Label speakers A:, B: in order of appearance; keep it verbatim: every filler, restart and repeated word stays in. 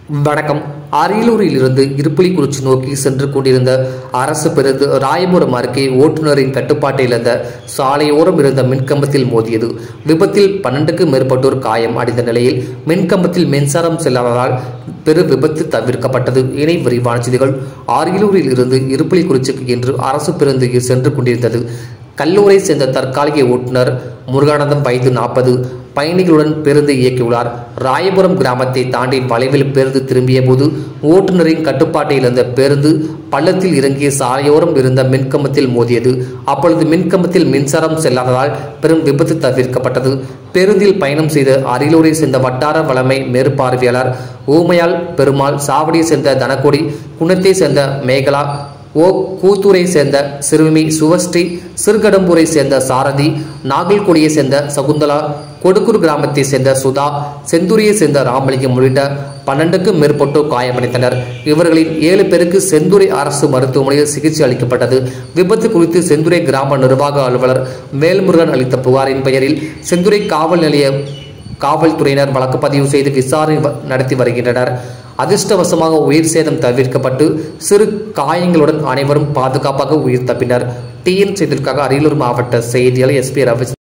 A: வணக்கம். அரியலூரில் இருந்து இருப்புலிக்குறிச்சி நோக்கி சென்று கொண்டிருந்த அரசு பேருந்து ராயபுரம் அருகே ஓட்டுநரின் கட்டுப்பாட்டை இழந்த சாலையோரம் இருந்த மின்கம்பத்தில் மோதியது. விபத்தில் பன்னெண்டுக்கும் மேற்பட்டோர் காயம் அடைந்த நிலையில் மின்கம்பத்தில் மின்சாரம் செல்லாததால் பெரு விபத்து தவிர்க்கப்பட்டது. இணை விரிவான செய்திகள். அரியலூரில் இருந்து இருப்புலிக்குறிச்சிக்கு என்று அரசு பேருந்து சென்று கொண்டிருந்தது. கல்லூரை சேர்ந்த தற்காலிக ஓட்டுநர் முருகானந்தம் வயது நாற்பது பயணிகளுடன் பேருந்து இயக்கியுள்ளார். ராயபுரம் கிராமத்தை தாண்டி வளைவில் பேருந்து திரும்பிய போது ஓட்டுநரின் கட்டுப்பாட்டை இழந்த பேருந்து பள்ளத்தில் இறங்கிய சாலையோரம் இருந்த மின்கம்பத்தில் மோதியது. அப்பொழுது மின்கம்பத்தில் மின்சாரம் செல்லாததால் பெரும் விபத்து தவிர்க்கப்பட்டது. பேருந்தில் பயணம் செய்த அரியலூரை சேர்ந்த வட்டார வளமை மேற்பார்வையாளர் ஊமையால் பெருமாள், சாவடியை சேர்ந்த தனக்கொடி, குணத்தை சேர்ந்த மேகலா, ஓ கூத்தூரை சேர்ந்த சிறுமி சுவஸ்ரீ, சிறுகடம்பூரை சேர்ந்த சாரதி, நாகல்கொடியை சேர்ந்த சகுந்தலா, கொடுக்கூர் கிராமத்தை சேர்ந்த சுதா, செந்தூரியை சேர்ந்த ராமலிங்கம் உள்ளிட்ட பன்னெண்டுக்கும் மேற்பட்டோர் காயமடைந்தனர். இவர்களின் ஏழு பேருக்கு செந்துறை அரசு மருத்துவமனையில் சிகிச்சை அளிக்கப்பட்டது. விபத்து குறித்து செந்துறை கிராம நிர்வாக அலுவலர் வேல்முருகன் அளித்த புகாரின் பெயரில் செந்துறை காவல் நிலைய காவல்துறையினர் வழக்கு பதிவு செய்து விசாரணை நடத்தி வருகின்றனர். அதிர்ஷ்டவசமாக உயிர் சேதம் தவிர்க்கப்பட்டு சிறு காயங்களுடன் அனைவரும் பாதுகாப்பாக உயிர் தப்பினர். டிஎன் செய்திகளுக்காக அரியலூர் மாவட்ட செய்தியாளர் எஸ் பி ரவி.